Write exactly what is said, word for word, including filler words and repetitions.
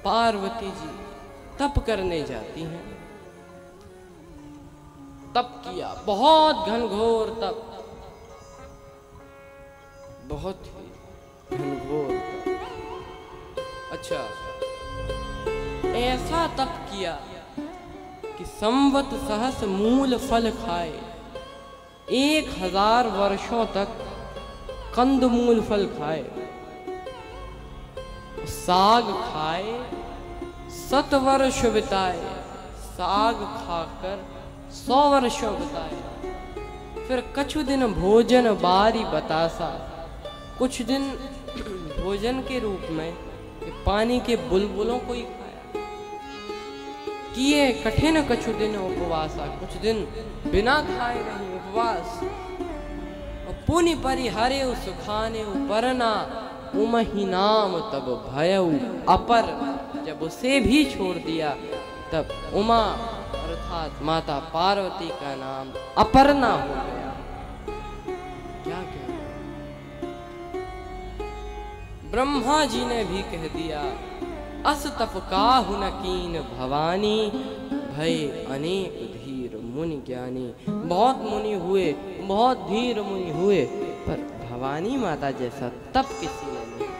पार्वती जी तप करने जाती हैं। तप किया, बहुत घनघोर तप, बहुत ही घनघोर तप। अच्छा, ऐसा तप किया कि संवत सहस मूल फल खाए, एक हजार वर्षों तक कंदमूल फल खाए, साग खाए, सत वर्ष बिताए, साग खाकर सौ वर्षों बिताए। फिर कछु दिन भोजन बारी बतासा, कुछ दिन भोजन के रूप में पानी के बुलबुलों को ही खाया। किए कठिन कछु दिन उपवासा, कुछ दिन बिना खाए नहीं उपवास। और पुनि परिहरे सुखाने परना, उमहि नाम तब भयउ अपर। जब उसे भी छोड़ दिया तब उमा अर्थात माता पार्वती का नाम अपर्णा हो गया। क्या कहना, ब्रह्मा जी ने भी कह दिया, अस तप काहु न कीन भवानी, भय अनेक धीर मुनि ज्ञानी। बहुत मुनि हुए, बहुत धीर मुनि हुए, पर भवानी माता जैसा तप किसी ने नहीं।